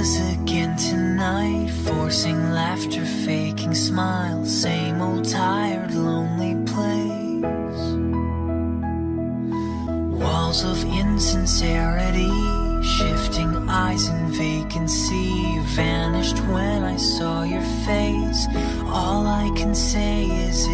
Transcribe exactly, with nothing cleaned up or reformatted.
us again tonight, forcing laughter, faking smiles, same old tired, lonely place. Walls of insincerity, shifting eyes in vacancy. You vanished when I saw your face. All I can say is